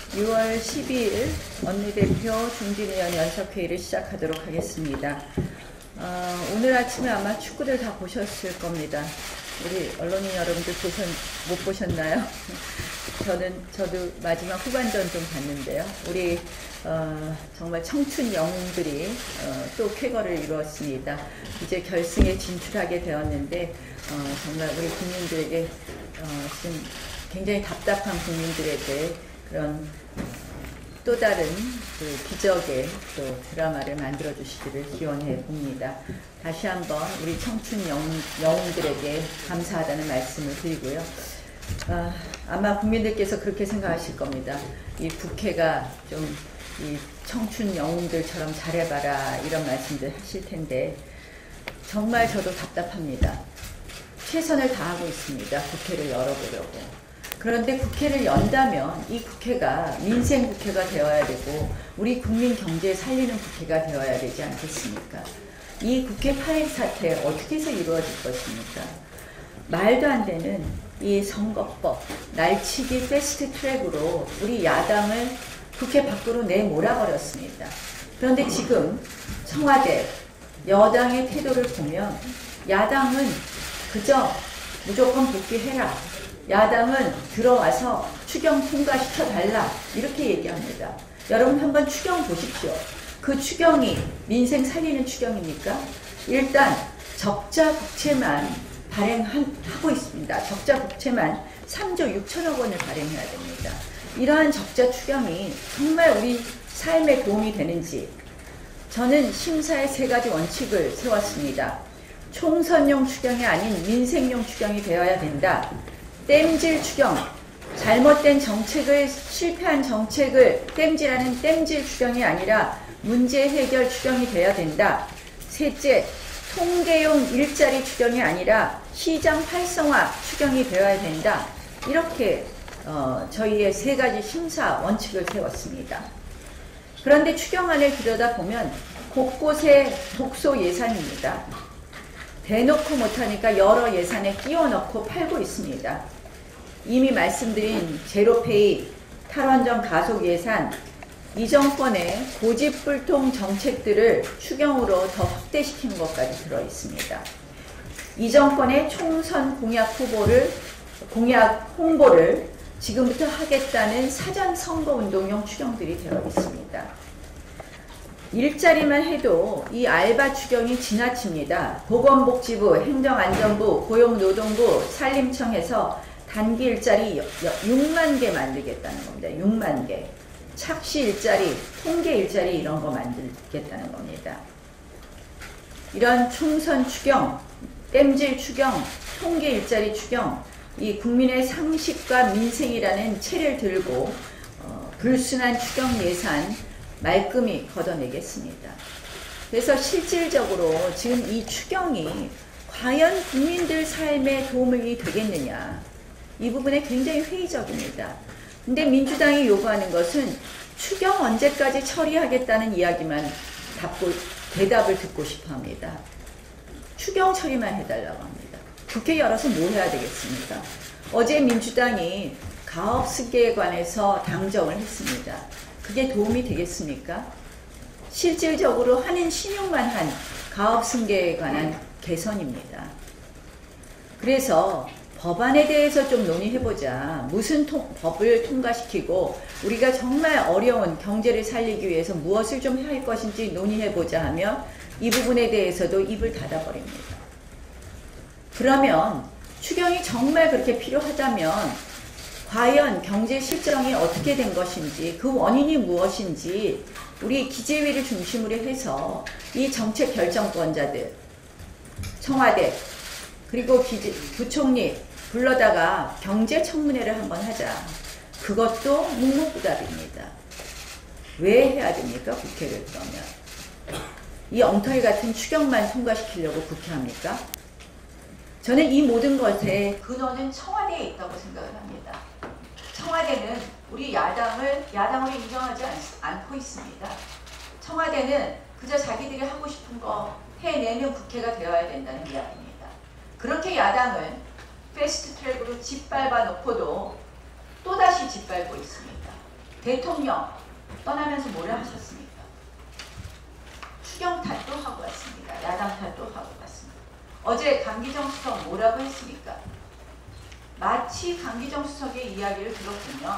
6월 12일 원내대표 중진위원 연석회의를 시작하도록 하겠습니다. 오늘 아침에 아마 축구를 다 보셨을 겁니다. 우리 언론인 여러분들 못 보셨나요? 저도 마지막 후반전 좀 봤는데요. 우리 정말 청춘 영웅들이 또 쾌거를 이루었습니다. 이제 결승에 진출하게 되었는데 정말 우리 국민들에게 지금 굉장히 답답한 국민들에게 그런 또 다른 그 기적의 또 드라마를 만들어 주시기를 기원해 봅니다. 다시 한번 우리 청춘 영웅들에게 감사하다는 말씀을 드리고요. 아마 국민들께서 그렇게 생각하실 겁니다. 이 국회가 좀 이 청춘 영웅들처럼 잘해봐라 이런 말씀들 하실 텐데 정말 저도 답답합니다. 최선을 다하고 있습니다. 국회를 열어보려고. 그런데 국회를 연다면 이 국회가 민생 국회가 되어야 되고 우리 국민 경제 살리는 국회가 되어야 되지 않겠습니까? 이 국회 파행 사태 어떻게 해서 이루어질 것입니까? 말도 안 되는 이 선거법, 날치기 패스트 트랙으로 우리 야당을 국회 밖으로 내몰아버렸습니다. 그런데 지금 청와대, 여당의 태도를 보면 야당은 그저 무조건 복귀해라. 야당은 들어와서 추경 통과시켜달라. 이렇게 얘기합니다. 여러분 한번 추경 보십시오. 그 추경이 민생 살리는 추경입니까? 일단 적자 국채만 발행하고 있습니다. 적자 국채만 3조 6천억 원을 발행해야 됩니다. 이러한 적자 추경이 정말 우리 삶에 도움이 되는지 저는 심사의 3가지 원칙을 세웠습니다. 총선용 추경이 아닌 민생용 추경이 되어야 된다. 땜질 추경, 잘못된 정책을 실패한 정책을 땜질하는 땜질 추경이 아니라 문제 해결 추경이 되어야 된다. 셋째, 통계용 일자리 추경이 아니라 시장 활성화 추경이 되어야 된다. 이렇게 저희의 3가지 심사 원칙을 세웠습니다. 그런데 추경안을 들여다보면 곳곳에 독소 예산입니다. 대놓고 못하니까 여러 예산에 끼워 넣고 팔고 있습니다. 이미 말씀드린 제로페이, 탈원전 가속 예산, 이 정권의 고집불통 정책들을 추경으로 더 확대시키는 것까지 들어있습니다. 이 정권의 총선 공약 홍보를 지금부터 하겠다는 사전 선거운동용 추경들이 되어 있습니다. 일자리만 해도 이 알바 추경이 지나칩니다. 보건복지부, 행정안전부, 고용노동부, 산림청에서 단기 일자리 6만 개 만들겠다는 겁니다. 6만 개. 착시 일자리, 통계 일자리 이런 거 만들겠다는 겁니다. 이런 총선 추경, 땜질 추경, 통계 일자리 추경, 이 국민의 상식과 민생이라는 채를 들고 불순한 추경 예산 말끔히 걷어내겠습니다. 그래서 실질적으로 지금 이 추경이 과연 국민들 삶에 도움이 되겠느냐, 이 부분에 굉장히 회의적입니다. 근데 민주당이 요구하는 것은 추경 언제까지 처리하겠다는 이야기만 대답을 듣고 싶어 합니다. 추경 처리만 해달라고 합니다. 국회 열어서 뭐 해야 되겠습니까? 어제 민주당이 가업승계에 관해서 당정을 했습니다. 그게 도움이 되겠습니까? 실질적으로 하는 신용만 한 가업승계에 관한 개선입니다. 그래서 법안에 대해서 좀 논의해보자. 무슨 법을 통과시키고 우리가 정말 어려운 경제를 살리기 위해서 무엇을 좀 할 것인지 논의해보자 하면 이 부분에 대해서도 입을 닫아버립니다. 그러면 추경이 정말 그렇게 필요하다면 과연 경제 실정이 어떻게 된 것인지, 그 원인이 무엇인지 우리 기재위를 중심으로 해서 이 정책 결정권자들, 청와대, 그리고 부총리 불러다가 경제청문회를 한번 하자. 그것도 묵묵부답입니다. 왜 해야 됩니까? 국회를 그러면. 이 엉터리 같은 추경만 통과시키려고 국회합니까? 저는 이 모든 것의 근원은 청와대에 있다고 생각을 합니다. 청와대는 우리 야당으로 인정하지 않고 있습니다. 청와대는 그저 자기들이 하고 싶은 거 해내는 국회가 되어야 된다는 이야기입니다. 그렇게 야당은 패스트 트랙으로 짓밟아 놓고도 또다시 짓밟고 있습니다. 대통령 떠나면서 뭐라 하셨습니까? 추경 탓도 하고 왔습니다. 야당 탓도 하고 왔습니다. 어제 강기정 수석 뭐라고 했습니까? 마치 강기정 수석의 이야기를 들어보면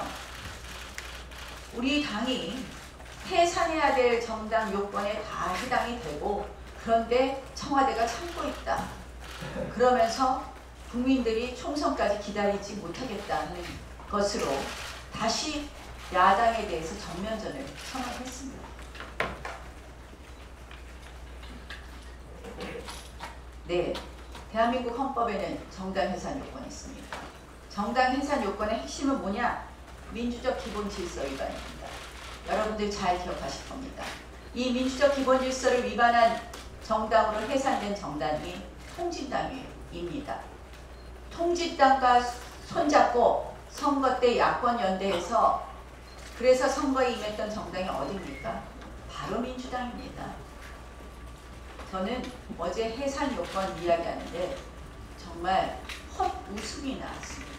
우리 당이 해산해야 될 정당 요건에 다 해당이 되고 그런데 청와대가 참고 있다. 그러면서 국민들이 총선까지 기다리지 못하겠다는 것으로 다시 야당에 대해서 전면전을 선언했습니다. 네, 대한민국 헌법에는 정당 해산 요건이 있습니다. 정당 해산 요건의 핵심은 뭐냐? 민주적 기본 질서 위반입니다. 여러분들 잘 기억하실 겁니다. 이 민주적 기본 질서를 위반한 정당으로 해산된 정당이 통진당입니다. 통진당과 손잡고 선거 때 야권 연대해서 그래서 선거에 임했던 정당이 어디입니까? 바로 민주당입니다. 저는 어제 해산 요건 이야기하는데 정말 헛웃음이 나왔습니다.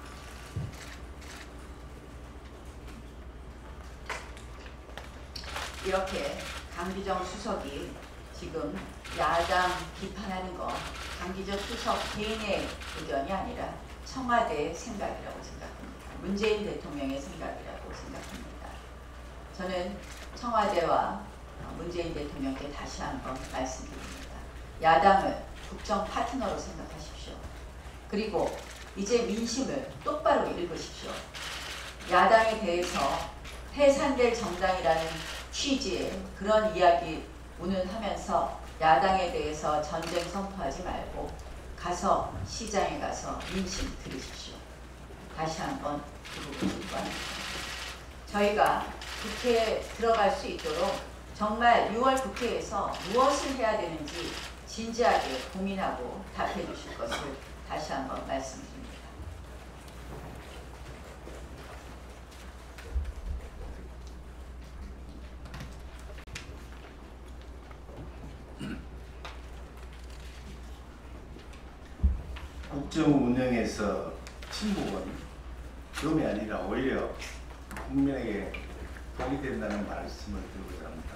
이렇게 강기정 수석이 지금 야당 비판하는 거 강기정 수석 개인의 의견이 아니라 청와대의 생각이라고 생각합니다. 문재인 대통령의 생각이라고 생각합니다. 저는 청와대와 문재인 대통령께 다시 한번 말씀드립니다. 야당을 국정 파트너로 생각하십시오. 그리고 이제 민심을 똑바로 읽으십시오. 야당에 대해서 해산될 정당이라는 취지의 그런 이야기 운운하면서 야당에 대해서 전쟁 선포하지 말고 가서 시장에 가서 민심 들으십시오. 다시 한번 그 부분을 요구합니다. 저희가 국회에 들어갈 수 있도록 정말 6월 국회에서 무엇을 해야 되는지 진지하게 고민하고 답해 주실 것을 다시 한번 말씀드립니다. 국정 운영에서 침묵은 금이 아니라 오히려 국민에게 독이 된다는 말씀을 드리고자 합니다.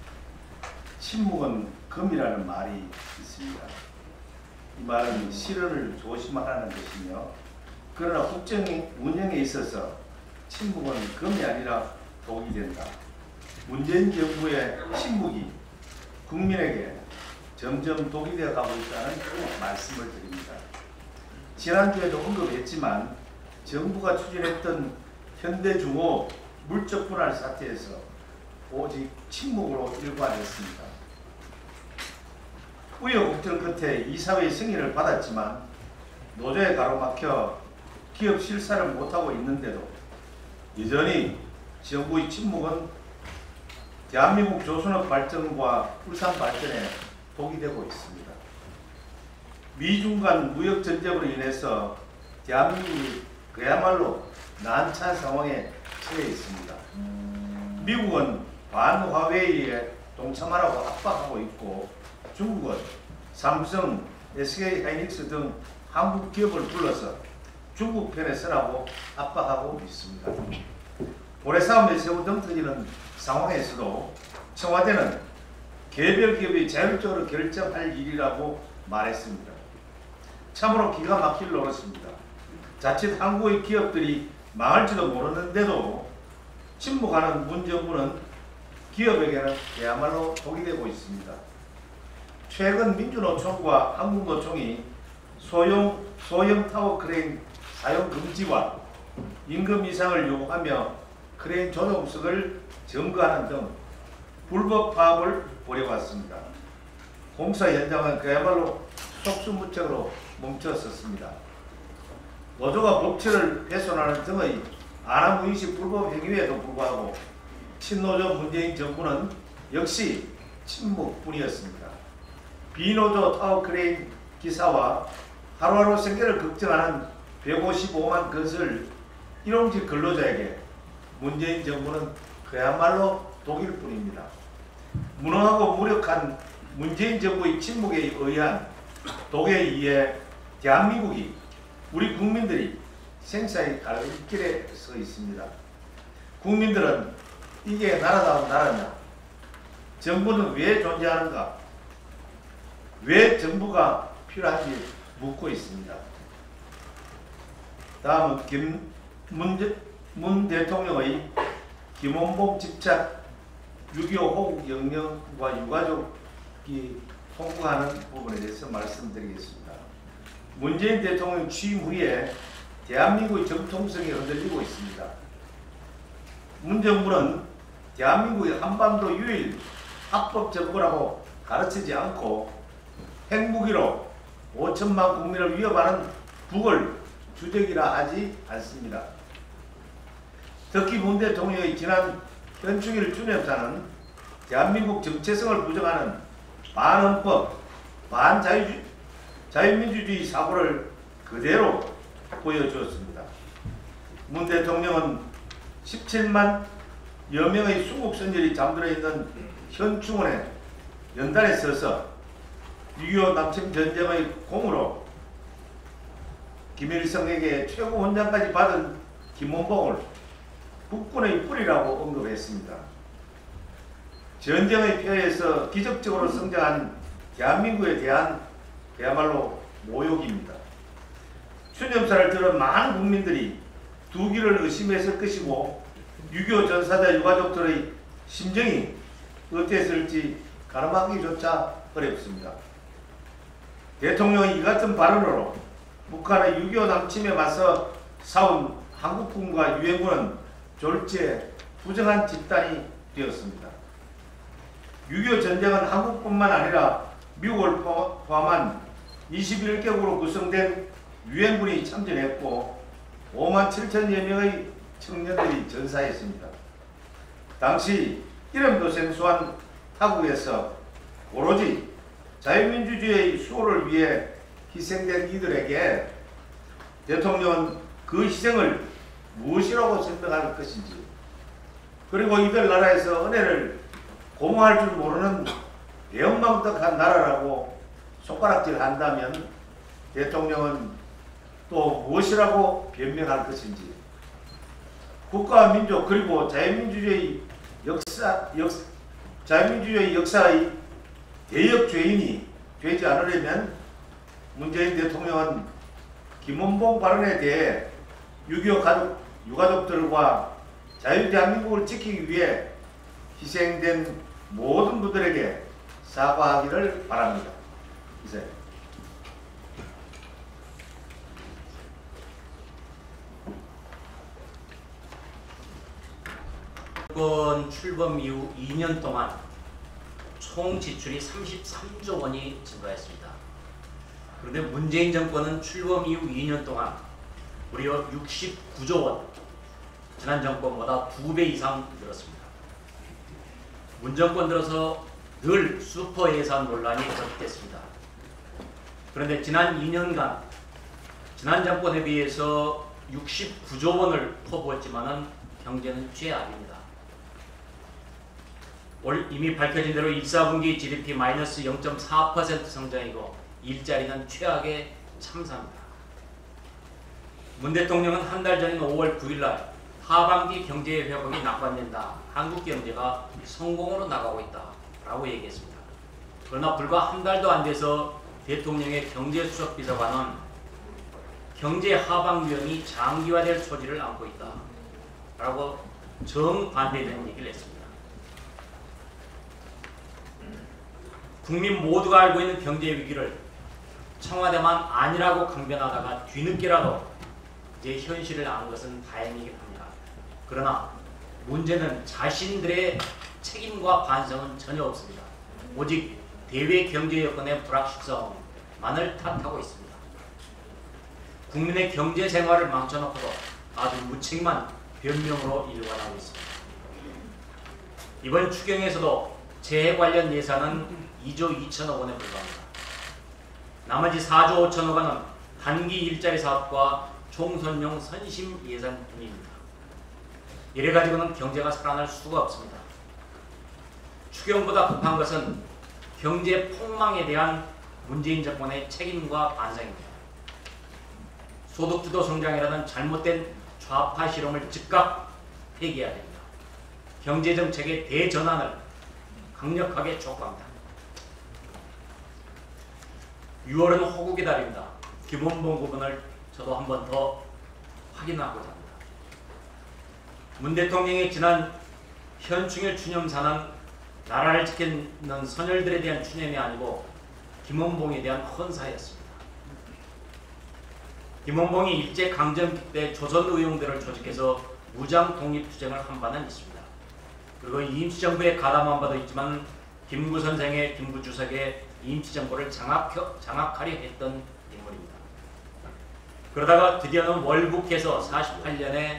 침묵은 금이라는 말이 있습니다. 이 말은 실언을 조심하라는 것이며 그러나 국정 운영에 있어서 침묵은 금이 아니라 독이 된다. 문재인 정부의 침묵이 국민에게 점점 독이 되어 가고 있다는 말씀을 드립니다. 지난주에도 언급했지만 정부가 추진했던 현대중호 물적 분할 사태에서 오직 침묵으로 일관했습니다. 우여곡절 끝에 이사회의 승인을 받았지만 노조에 가로막혀 기업 실사를 못하고 있는데도 여전히 정부의 침묵은 대한민국 조선업 발전과 울산 발전에 독이 되고 있습니다. 미중 간 무역 전쟁으로 인해서 대한민국이 그야말로 난처한 상황에 처해 있습니다. 미국은 반화웨이에 동참하라고 압박하고 있고 중국은 삼성, SK하이닉스 등 한국 기업을 불러서 중국 편에 서라고 압박하고 있습니다. 고래싸움에 새우 등 터지는 상황에서도 청와대는 개별 기업이 자율적으로 결정할 일이라고 말했습니다. 참으로 기가 막힐 노릇입니다. 자칫 한국의 기업들이 망할지도 모르는데도 침묵하는 문 정부는 기업에게는 그야말로 독이 되고 있습니다. 최근 민주노총과 한국노총이 소형 타워 크레인 사용 금지와 임금 인상을 요구하며 크레인 조종석을 점거하는 등 불법 파업을 벌여왔습니다. 공사 현장은 그야말로 속수무책으로 멈췄었습니다. 노조가 법치를 훼손하는 등의 안하무인식 불법 행위에도 불구하고 친노조 문재인 정부는 역시 침묵뿐이었습니다. 비노조 타워 크레인 기사와 하루하루 생계를 걱정하는 155만 건설 일용직 근로자에게 문재인 정부는 그야말로 독일 뿐입니다. 무능하고 무력한 문재인 정부의 침묵에 의한 독에 의해 대한민국이 우리 국민들이 생사의 갈길에 서 있습니다. 국민들은 이게 나라다운 나라냐? 정부는 왜 존재하는가? 왜 정부가 필요한지 묻고 있습니다. 다음은 문 대통령의 김원봉 집착 6.25 호국 영령과 유가족이 통과하는 부분에 대해서 말씀드리겠습니다. 문재인 대통령 취임 후에 대한민국의 정통성이 흔들리고 있습니다. 문 정부는 대한민국의 한반도 유일 합법 정부라고 가르치지 않고 핵무기로 5천만 국민을 위협하는 북을 주적이라 하지 않습니다. 특히 문 대통령의 지난 현충일 주념사는 대한민국 정체성을 부정하는 반헌법, 자유민주주의 사고를 그대로 보여주었습니다. 문 대통령은 17만 여 명의 순국 선열이 잠들어 있는 현충원에 연단에 서서 6.25 남침 전쟁의 공으로 김일성에게 최고 훈장까지 받은 김원봉을 국군의 뿌리라고 언급했습니다. 전쟁의 폐해에서 기적적으로 성장한 대한민국에 대한 그야말로 모욕입니다. 추념사를 들은 많은 국민들이 두 길을 의심했을 것이고 6.25 전사자 유가족들의 심정이 어땠을지 가늠하기조차 어렵습니다. 대통령이 이 같은 발언으로 북한의 6.25 남침에 맞서 싸운 한국군과 유엔군은 졸지에 부정한 집단이 되었습니다. 6.25 전쟁은 한국뿐만 아니라 미국을 포함한 21개국으로 구성된 유엔군이 참전했고 5만 7천여 명의 청년들이 전사했습니다. 당시 이름도 생소한 타국에서 오로지 자유민주주의의 수호를 위해 희생된 이들에게 대통령은 그 희생을 무엇이라고 설명할 것인지, 그리고 이들 나라에서 은혜를 고마할 줄 모르는 배은망덕한 나라라고 손가락질 한다면 대통령은 또 무엇이라고 변명할 것인지, 국가와 민족 그리고 자유민주주의 역사의 대역 죄인이 되지 않으려면 문재인 대통령은 김원봉 발언에 대해 6.25 유가족들과 자유대한민국을 지키기 위해 희생된 모든 분들에게 사과하기를 바랍니다. 이제 정권 출범 이후 2년 동안 총 지출이 33조 원이 증가했습니다. 그런데 문재인 정권은 출범 이후 2년 동안 무려 69조 원, 지난 정권보다 2배 이상 늘었습니다. 문 정권 들어서 늘 슈퍼 예산 논란이 거듭됐습니다. 그런데 지난 2년간 지난 정권에 비해서 69조 원을 퍼부었지만은 경제는 최악입니다. 올 이미 밝혀진 대로 1, 4분기 GDP 마이너스 0.4% 성장이고 일자리는 최악의 참사입니다. 문 대통령은 한 달 전인 5월 9일 날 하반기 경제 회복이 낙관된다. 한국 경제가 성공으로 나가고 있다. 라고 얘기했습니다. 그러나 불과 한 달도 안 돼서 대통령의 경제수석 비서관은 경제 하방 위험이 장기화될 소지를 안고 있다. 라고 정반대되는 얘기를 했습니다. 국민 모두가 알고 있는 경제 위기를 청와대만 아니라고 강변하다가 뒤늦게라도 이제 현실을 아는 것은 다행이긴 합니다. 그러나 문제는 자신들의 책임과 반성은 전혀 없습니다. 오직 대외 경제 여건의 불확실성만을 탓하고 있습니다. 국민의 경제 생활을 망쳐놓고도 아주 무책임한 변명으로 일관하고 있습니다. 이번 추경에서도 재해 관련 예산은 2조 2천억 원에 불과합니다. 나머지 4조 5천억 원은 단기 일자리 사업과 총선용 선심 예산뿐입니다. 이래가지고는 경제가 살아날 수가 없습니다. 추경보다 급한 것은 경제 폭망에 대한 문재인 정권의 책임과 반성입니다. 소득주도 성장이라는 잘못된 좌파 실험을 즉각 폐기해야 됩니다. 경제정책의 대전환을 강력하게 촉구합니다. 6월은 호국의 달입니다. 김원봉 부분을 저도 한 번 더 확인하고자 합니다. 문 대통령의 지난 현충일 추념사는 나라를 지키는 선열들에 대한 추념이 아니고 김원봉에 대한 헌사였습니다. 김원봉이 일제강점기 때 조선 의용대를 조직해서 무장 독립투쟁을 한 바는 있습니다. 그리고 임시정부에 가담한 바도 있지만 김구 선생의 김구 주석의 임시정부를 장악하려 했던 인물입니다. 그러다가 드디어는 월북해서 48년에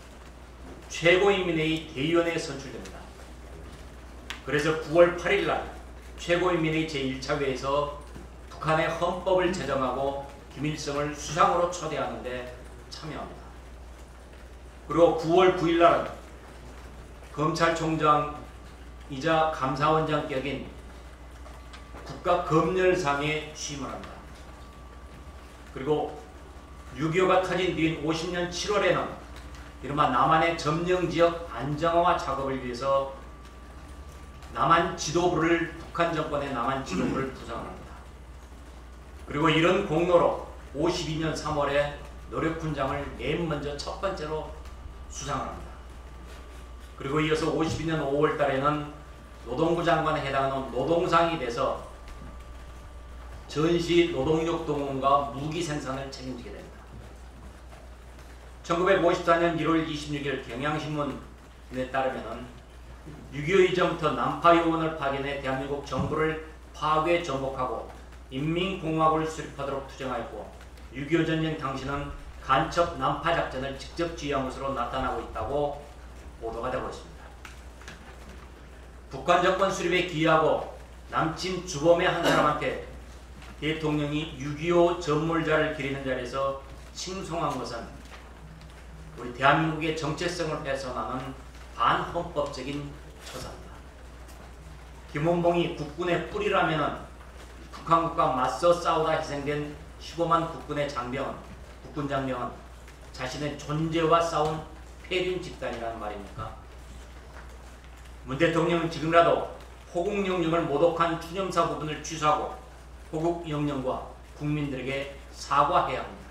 최고인민회의 대의원에 선출됩니다. 그래서 9월 8일 날 최고인민회의 제1차회에서 북한의 헌법을 제정하고 김일성을 수상으로 초대하는 데 참여합니다. 그리고 9월 9일 날은 검찰총장이자 감사원장 격인 국가검열상에 취임을 합니다. 그리고 6.25가 터진 뒤인 50년 7월에는 이른바 남한의 점령지역 안정화 작업을 위해서 북한 정권의 남한 지도부를 구성합니다. 그리고 이런 공로로 52년 3월에 노력훈장을 맨 먼저 첫 번째로 수상을 합니다. 그리고 이어서 52년 5월 달에는 노동부 장관에 해당하는 노동상이 돼서 전시 노동력 동원과 무기 생산을 책임지게 됩니다. 1954년 1월 26일 경향신문에 따르면 6.25 이전부터 남파 요원을 파견해 대한민국 정부를 파괴 전복하고 인민공화국을 수립하도록 투쟁하였고 6.25 전쟁 당시는 간첩 난파 작전을 직접 지휘한 것으로 나타나고 있다고 보도가 되고 있습니다. 북한 정권 수립에 기여하고 남친 주범의 한 사람한테 대통령이 6.25 전몰자를 기리는 자리에서 칭송한 것은 우리 대한민국의 정체성을 훼손하는 반헌법적인 처사입니다. 김원봉이 국군의 뿌리라면 북한국과 맞서 싸우다 희생된 15만 국군의 장병은 국군 장병은 자신의 존재와 싸운 폐륜 집단이라는 말입니까? 문 대통령은 지금이라도 호국영령을 모독한 추념사 부분을 취소하고 호국영령과 국민들에게 사과해야 합니다.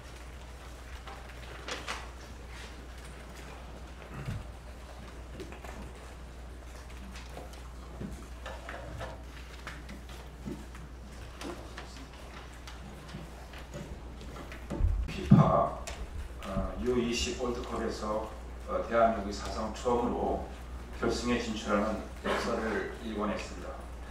피파 U20 월드컵에서 대한민국이 사상 처음으로 결승에 진출하는 역사를 일궈냈습니다.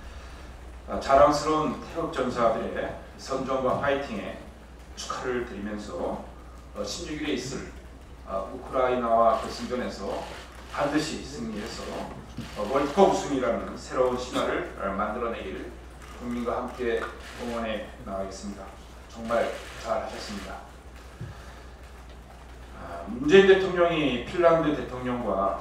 자랑스러운 태극전사들의 선전과 파이팅에 축하를 드리면서 16일에 있을 우크라이나와 결승전에서 반드시 승리해서 월드컵 우승이라는 새로운 신화를 만들어내길 국민과 함께 응원해 나가겠습니다. 정말 잘하셨습니다. 문재인 대통령이 핀란드 대통령과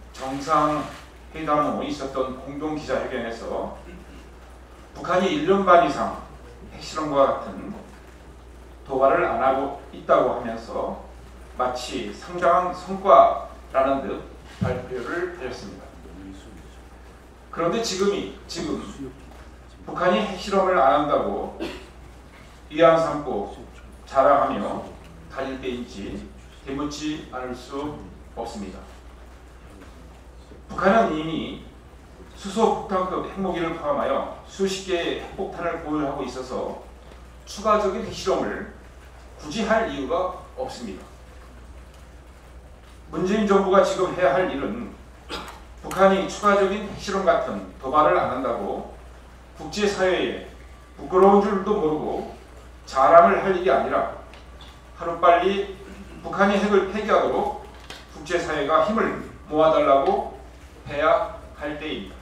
정상회담 후 있었던 공동기자회견에서 북한이 1년 반 이상 핵실험과 같은 도발을 안 하고 있다고 하면서 마치 상당한 성과라는 듯 발표를 하셨습니다. 그런데 지금 북한이 핵실험을 안 한다고 위안 삼고 자랑하며 다닐 때인지 되묻지 않을 수 없습니다. 북한은 이미 수소폭탄급 핵무기를 포함하여 수십 개의 핵폭탄을 보유하고 있어서 추가적인 핵실험을 굳이 할 이유가 없습니다. 문재인 정부가 지금 해야 할 일은 북한이 추가적인 핵실험 같은 도발을 안 한다고 국제사회에 부끄러운 줄도 모르고 자랑을 할 일이 아니라 하루빨리 북한이 핵을 폐기하도록 국제사회가 힘을 모아달라고 해야 할 때입니다.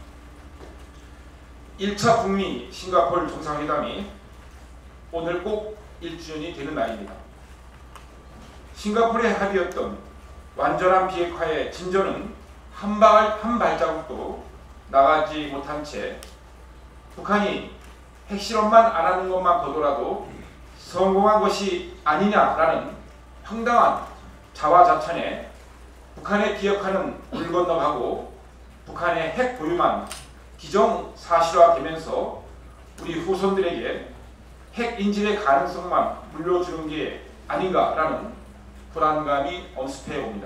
1차 북미 싱가포르 정상회담이 오늘 꼭 1주년이 되는 날입니다. 싱가포르의 합의였던 완전한 비핵화의 진전은 한 발자국도 나가지 못한 채 북한이 핵실험만 안 하는 것만 보더라도 성공한 것이 아니냐라는 황당한 자화자찬에 북한의 비핵화는 물 건너가고 북한의 핵 보유만 기정사실화되면서 우리 후손들에게 핵 인질의 가능성만 물려주는 게 아닌가라는 불안감이 엄습해 옵니다.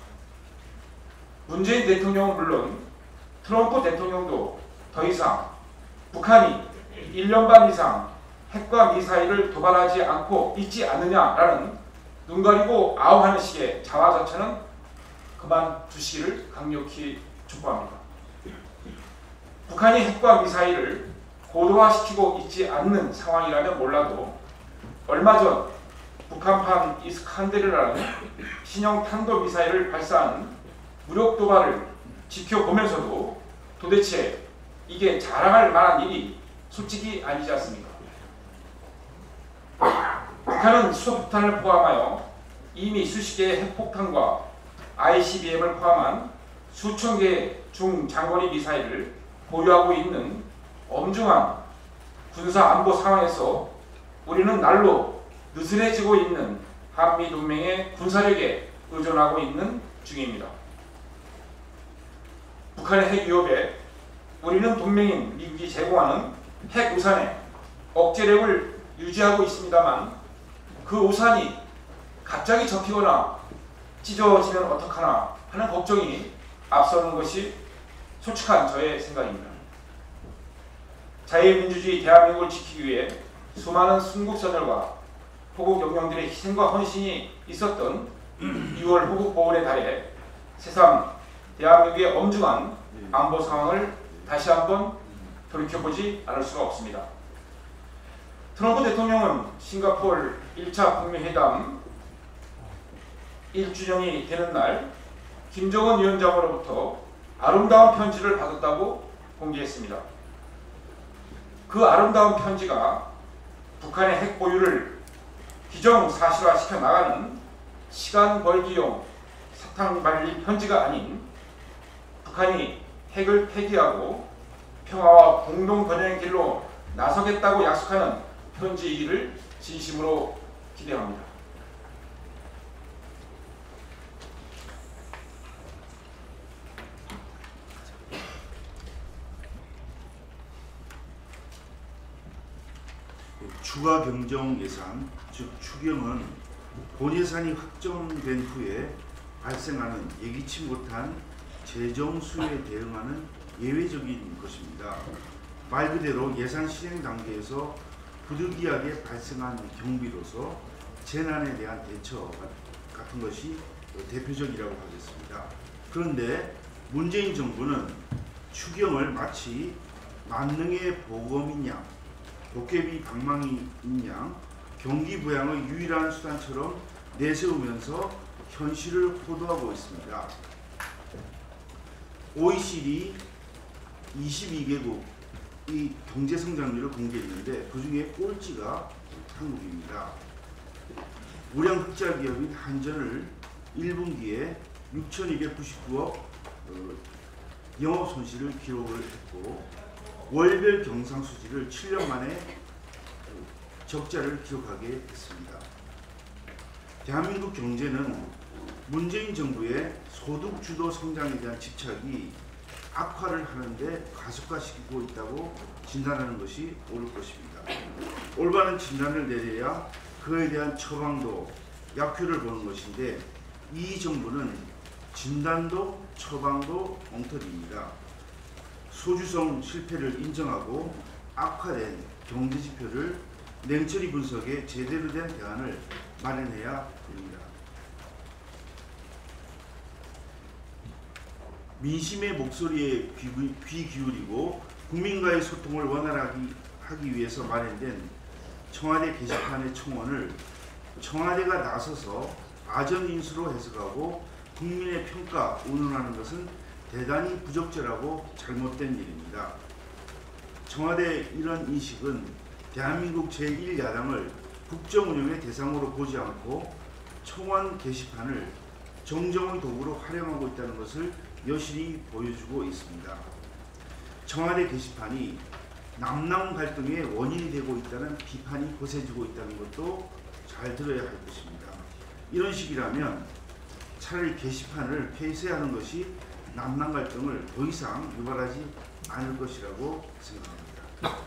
문재인 대통령은 물론 트럼프 대통령도 더 이상 북한이 1년 반 이상 핵과 미사일을 도발하지 않고 있지 않느냐라는 눈 가리고 아우하는 식의 자화자찬은 그만두시기를 강력히 촉구합니다. 북한이 핵과 미사일을 고도화시키고 있지 않는 상황이라면 몰라도 얼마 전 북한판 이스칸데르라는 신형 탄도미사일을 발사하는 무력 도발을 지켜보면서도 도대체 이게 자랑할 만한 일이 솔직히 아니지 않습니까? 북한은 수소폭탄을 포함하여 이미 수십 개의 핵폭탄과 ICBM을 포함한 수천 개의 중장거리 미사일을 보유하고 있는 엄중한 군사안보 상황에서 우리는 날로 느슨해지고 있는 한미동맹의 군사력에 의존하고 있는 중입니다. 북한의 핵 위협에 우리는 동맹인 미국이 제공하는 핵 우산에 억제력을 유지하고 있습니다만 그 우산이 갑자기 접히거나 찢어지면 어떡하나 하는 걱정이 앞서는 것이 솔직한 저의 생각입니다. 자유민주주의 대한민국을 지키기 위해 수많은 순국선열과 호국 영령들의 희생과 헌신이 있었던 2월 호국 보훈의 달에 새삼 대한민국의 엄중한 안보 상황을 다시 한번 돌이켜보지 않을 수가 없습니다. 트럼프 대통령은 싱가포르 1차 북미회담 1주년이 되는 날 김정은 위원장으로부터 아름다운 편지를 받았다고 공개했습니다. 그 아름다운 편지가 북한의 핵 보유를 기정사실화시켜 나가는 시간 벌기용 사탕 발리 편지가 아닌 북한이 핵을 폐기하고 평화와 공동 번영의 길로 나서겠다고 약속하는 편지이기를 진심으로 기대합니다. 추가 경정 예산, 즉 추경은 본 예산이 확정된 후에 발생하는 예기치 못한 재정 수요에 대응하는 예외적인 것입니다. 말 그대로 예산 실행 단계에서 부득이하게 발생한 경비로서 재난에 대한 대처 같은 것이 대표적이라고 하겠습니다. 그런데 문재인 정부는 추경을 마치 만능의 보검인 양, 도깨비 방망이인 양 경기 부양의 유일한 수단처럼 내세우면서 현실을 호도하고 있습니다. OECD 22개국이 경제 성장률을 공개했는데 그 중에 꼴찌가 한국입니다. 우량 흑자 기업인 한전을 1분기에 6,299억 영업 손실을 기록을 했고 월별 경상수지를 7년 만에 적자를 기록하게 했습니다. 대한민국 경제는 문재인 정부의 소득 주도 성장에 대한 집착이 악화를 하는데 가속화시키고 있다고 진단하는 것이 옳을 것입니다. 올바른 진단을 내려야 그에 대한 처방도 약효를 보는 것인데 이 정부는 진단도 처방도 엉터리입니다. 소주성 실패를 인정하고 악화된 경제지표를 냉철히 분석해 제대로 된 대안을 마련해야 됩니다. 민심의 목소리에 귀 기울이고 국민과의 소통을 원활하게 하기 위해서 마련된 청와대 게시판의 청원을 청와대가 나서서 아전인수로 해석하고 국민의 평가 운운하는 것은 대단히 부적절하고 잘못된 일입니다. 청와대의 이런 인식은 대한민국 제1야당을 국정 운영의 대상으로 보지 않고 청원 게시판을 정정의 도구로 활용하고 있다는 것을 여실히 보여주고 있습니다. 청와대 게시판이 남남 갈등의 원인이 되고 있다는 비판이 거세지고 있다는 것도 잘 들어야 할 것입니다. 이런 식이라면 차라리 게시판을 폐쇄하는 것이 남남 갈등을 더 이상 유발하지 않을 것이라고 생각합니다.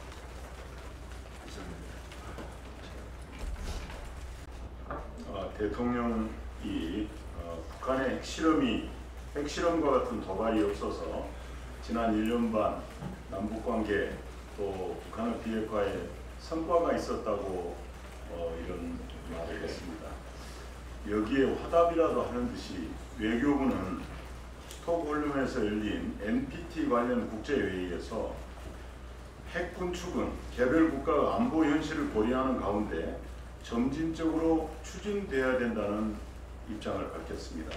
이상입니다. 대통령이 북한의 핵실험과 같은 도발이 없어서 지난 1년 반 남북관계 또 북한의 비핵화에 성과가 있었다고 이런 말을 했습니다. 여기에 화답이라도 하는 듯이 외교부는 스톡홀름에서 열린 NPT 관련 국제회의에서 핵 군축은 개별 국가의 안보 현실을 고려하는 가운데 점진적으로 추진돼야 된다는 입장을 밝혔습니다.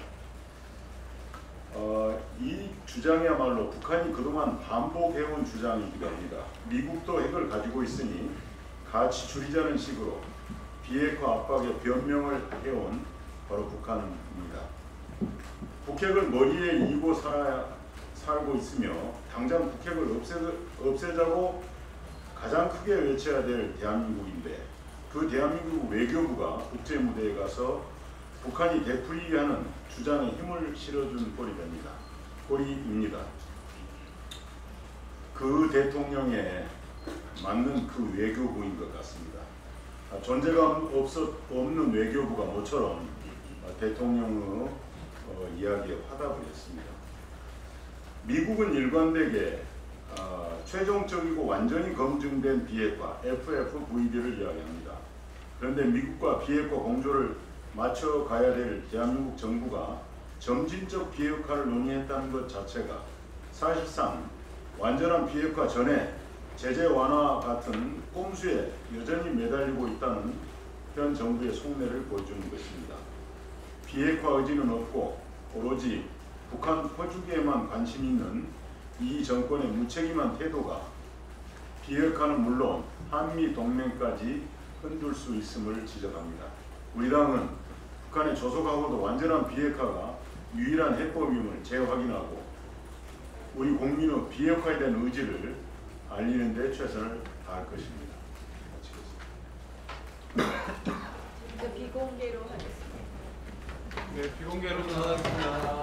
이 주장이야말로 북한이 그동안 반복해온 주장이기도 합니다. 미국도 핵을 가지고 있으니 같이 줄이자는 식으로 비핵화 압박에 변명을 해온 바로 북한입니다. 북핵을 머리에 이고 살고 있으며 당장 북핵을 없애자고 가장 크게 외쳐야 될 대한민국인데 그 대한민국 외교부가 국제무대에 가서 북한이 되풀이하는 주장에 힘을 실어준 꼴입니다. 그 대통령에 맞는 그 외교부인 것 같습니다. 존재감 없는 외교부가 모처럼 대통령의 이야기에 화답을 했습니다. 미국은 일관되게 최종적이고 완전히 검증된 비핵화 FFVD를 이야기합니다. 그런데 미국과 비핵화 공조를 맞춰가야 될 대한민국 정부가 점진적 비핵화를 논의했다는 것 자체가 사실상 완전한 비핵화 전에 제재 완화 같은 꼼수에 여전히 매달리고 있다는 현 정부의 속내를 보여주는 것입니다. 비핵화 의지는 없고 오로지 북한 퍼주기에만 관심이 있는 이 정권의 무책임한 태도가 비핵화는 물론 한미 동맹까지 흔들 수 있음을 지적합니다. 우리 당은 북한의 조속하고도 완전한 비핵화가 유일한 해법임을 재확인하고 우리 국민의 비핵화에 대한 의지를 알리는 데 최선을 다할 것입니다. 이제 비공개로 하겠습니다. 네, 비공개로 전환하겠습니다.